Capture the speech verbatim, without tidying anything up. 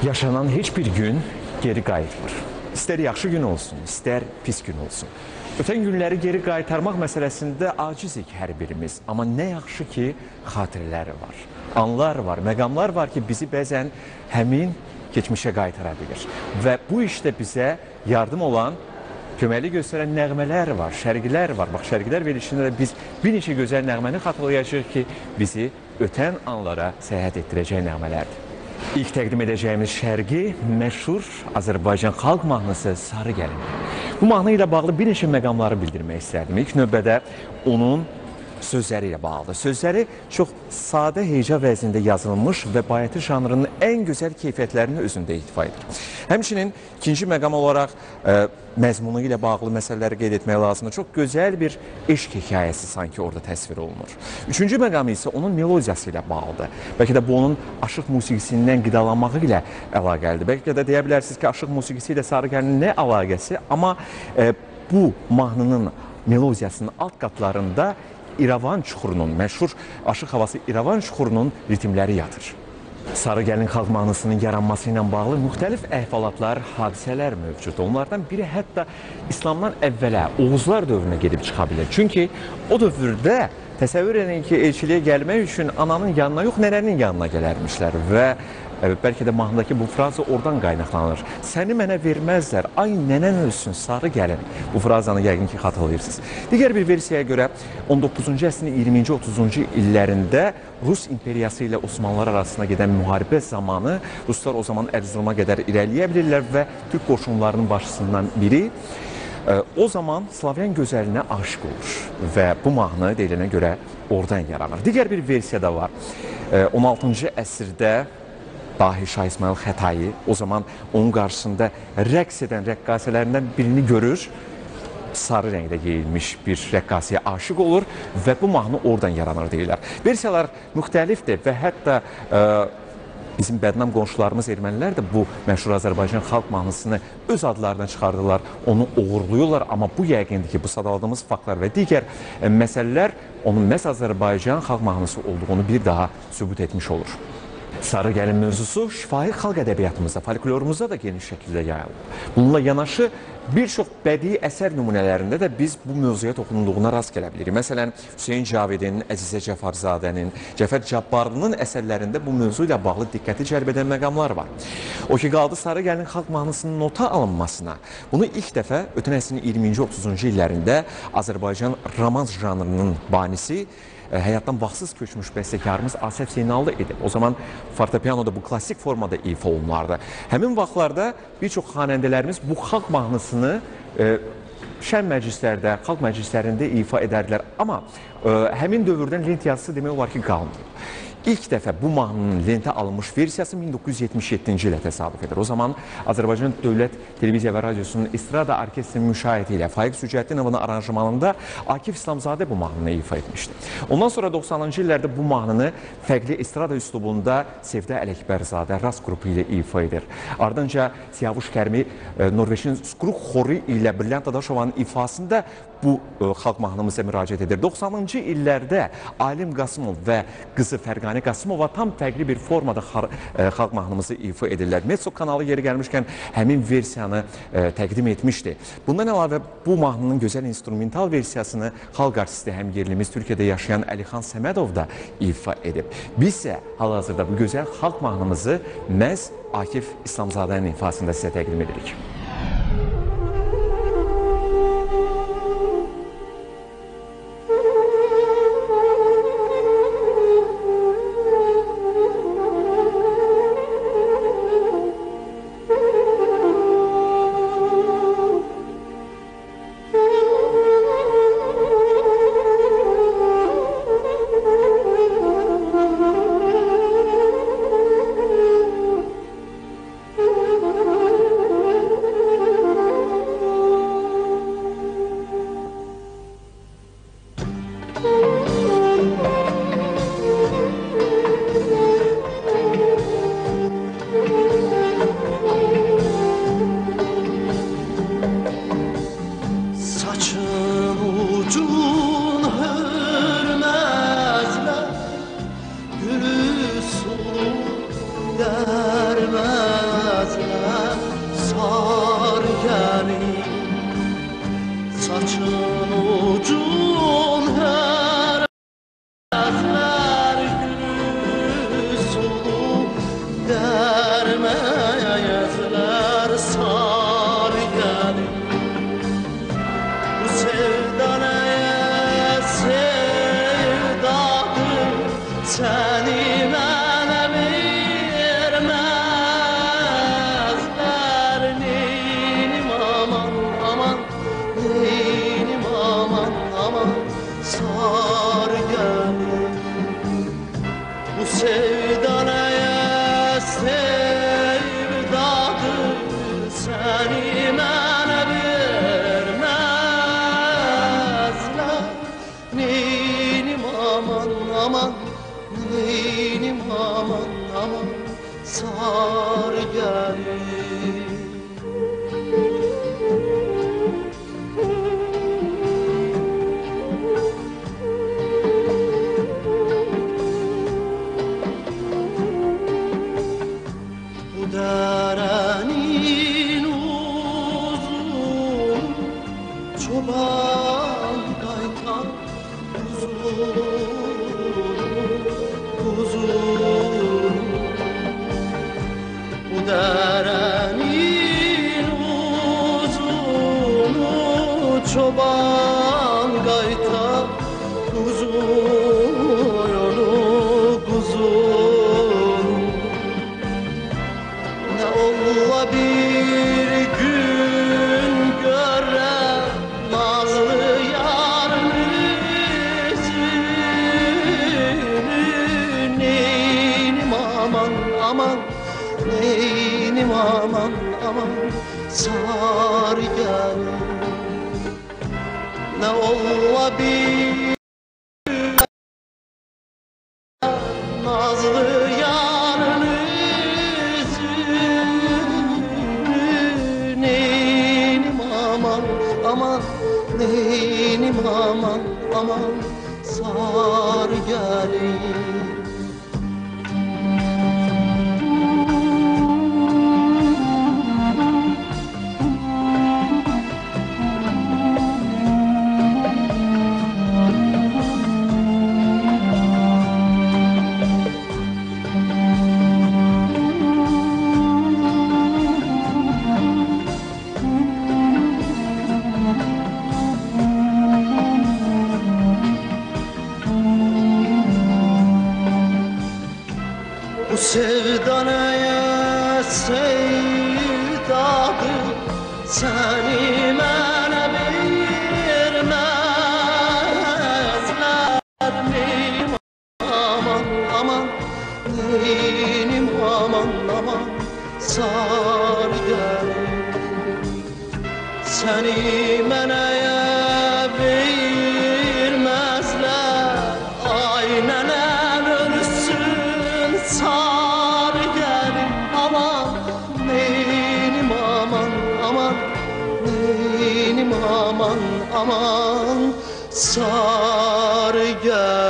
Yaşanan heç bir gün geri qayıtmır. İstər yaxşı gün olsun, istər pis gün olsun. Ötən günləri geri qaytarmaq məsələsində acizik hər birimiz. Amma nə yaxşı ki, xatirələri var, anlar var, məqamlar var ki, bizi bəzən həmin keçmişə qaytara bilir. Və bu işdə bizə yardım olan, köməkli göstərən nəğmələr var, şərqilər var. Bax, şərqilər verilişində də biz bir neçə gözəl nəğməni xatırlayacağıq ki, bizi ötən anlara səyahət etdirəcək nəğmələrdir. İlk təqdim edəcəyimiz şərqi məşhur Azərbaycan xalq mahnısı Sarı Gəlin. Bu mahnı ilə bağlı bir neçə məqamları bildirmək istərdim. İlk növbədə onun sözləri ilə bağlıdır. Sözləri çox sadə heca vəznində yazılmış və bayatı janrının ən gözəl keyfiyyətlərini özündə ihtiva edir. Həmçinin ikinci məqam olaraq ə, məzmunu ilə bağlı məsələləri qeyd etmək lazımdır. Çox gözəl bir eşq hekayəsi sanki orada təsvir olunur. Üçüncü məqamı isə onun melodiyası ilə bağlıdır. Bəlkə də bu onun aşıq musiqisindən qidalanmağı ilə əlaqəlidir. Bəlkə də deyə bilərsiniz ki, aşıq musiqisi ilə Sarı Gəlinin nə əlaqəsi? Amma ə, bu mahnının melodiyasının alt qatlarında İrəvan çuxurunun, məşhur aşıq havası İrəvan çuxurunun ritmləri yatır. Sarı Gəlin xalq mahnısının yaranması ilə bağlı müxtəlif əhvalatlar, hadisələr mövcud. Onlardan biri hətta İslamdan əvvələ, Oğuzlar dövrünə gedib çıxa bilir. Çünki o dövrdə təsəvvür edin ki, elçiliyə gəlmək üçün ananın yanına yox, nənənin yanına gələrmişlər və bəlkə də mahnıdakı bu fraza oradan qaynaqlanır. Səni mənə verməzlər, ay nənən ölsün, sarı gəlin. Bu frazanı yəqin ki, xatırlayırsınız. Digər bir versiyaya görə on doqquzuncu əsrin iyirminci otuzuncu illərində Rus imperiyası ilə Osmanlılar arasında gedən müharibə zamanı Ruslar o zaman Ərzuruma qədər irəliyə bilirlər və Türk qoşunlarının başçısından biri o zaman Slavyan gözəlinə aşiq olur və bu mahnı deyilənə görə oradan yaranır. Digər bir versiya da var. on altıncı əsrdə Dahi Şah İsmail Xətai o zaman onun qarşısında rəqs edən rəqqasələrindən birini görür. Sarı rəngdə geyilmiş bir rəqqasiyə aşiq olur və bu mahnı oradan yaranır deyirlər. Versiyalar müxtəlifdir və hətta ə, bizim bədnam qonşularımız ermənilər də bu məşhur Azərbaycan xalq mahnısını öz adlarına çıxardılar, onu uğurluyurlar. Amma bu yəqindir ki, bu sadaladığımız faktlar və digər ə, məsələlər onun məhz Azərbaycan xalq mahnısı olduğunu bir daha sübut etmiş olur. Sarı Gəlin mövzusu şifahi xalq ədəbiyyatımızda, folklorumuzda da geniş şəkildə yayılıb. Bununla yanaşı bir çox bədii əsər nümunələrində də biz bu mövzuya toxunulduğuna rast gələ bilirik. Məsələn, Hüseyn Cavidin, Əzizə Cəfarzadənin, Cəfər Cabbarlının əsərlərində bu mövzu ilə bağlı diqqəti cəlb edən məqamlar var. O ki, qaldı Sarı Gəlin xalq mahnısının nota alınmasına. Bunu ilk dəfə ötən əsrin iyirminci otuzuncu illərində Azərbaycan romans janrının banisi, həyatdan vaxtsız köçmüş bəstəkarımız Asəf Zeynallı edib. O zaman fortepianoda bu klassik formada ifa olunardı. Həmin vaxtlarda bir çox xanəndələrimiz bu xalq mahnısını e, şən məclislərdə, xalq məclislərində ifa edərdilər. Amma e, həmin dövrdən lent yazısı demək olar ki, qalmıyor. İlk dəfə bu mahnının lentə alınmış versiyası min doqquz yüz yetmiş yeddinci ilə təsadüf edir. O zaman Azərbaycan Dövlət Televiziya və Radiosunun Estrada Orkestrinin müşahidə ilə Faiq Sücətdinovun aranjmanında Akif İslamzadə bu mahnını ifa etmişdi. Ondan sonra doxsanıncı illərdə bu mahnını fərqli estrada üslubunda Sevdə Ələkbərzadə Rast qrupu ilə ifa edir. Ardınca Siyavuş Kərmi Norveçin Skruk xoru ilə Brilliant Dadaşovanın ifasında bu xalq mahnımıza müraciət edir. doxsanıncı illərdə Alim Qasımov və qızı Fərqani Qasımova tam fərqli bir formada xalq mahnımızı ifa edirlər. Metso kanalı yeri gəlmişkən həmin versiyanı ə, təqdim etmişdi. Bundan əlavə bu mahnının gözəl instrumental versiyasını xalq artisti həm yerlimiz Türkiyədə yaşayan Əlixan Səmədov da ifa edib. Biz isə hal-hazırda bu gözəl xalq mahnımızı məhz Akif İslamzadənin ifasında sizə təqdim edirik. saçın ucun her ezler gülü sulu dermeye yazlar sar gelir. Bu sevda neye sevdadır, seni mənə vermezler. Neynim aman aman, neynim aman aman, sar gelir. Bu sevda neye sevdadır, seni mənə vermezler. Neynim aman aman, neynim aman aman, sar gelir. Bu derenin uzun, çoban kaytan uzun uzun. Bu derenin uzunu, çoban kaytan uzun uzun. Ne ola bir gün görer nazlı yarın yüzünü. Neynim aman aman, neynim aman aman, sar gelir. Ne ola bir nazlı yarın yüzünü. Neynim aman aman, neynim aman aman, sar gelir. Bu sevda neye sevdadır, seni mənə vermezler. Neynim aman aman, neynim aman aman, sar gelir. Seni mənə vermezler, aynen ölsün sar gelir. Aman neynim aman aman, neynim aman aman, sar gelir.